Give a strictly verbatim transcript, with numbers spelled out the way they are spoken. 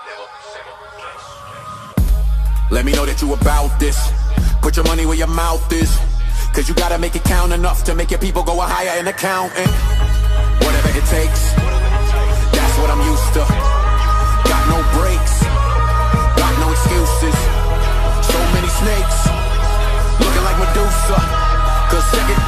Let me know that you about this. Put your money where your mouth is, cause you gotta make it count enough to make your people go higher in accounting. Whatever it takes, that's what I'm used to. Got no breaks, got no excuses. So many snakes, looking like Medusa, cause second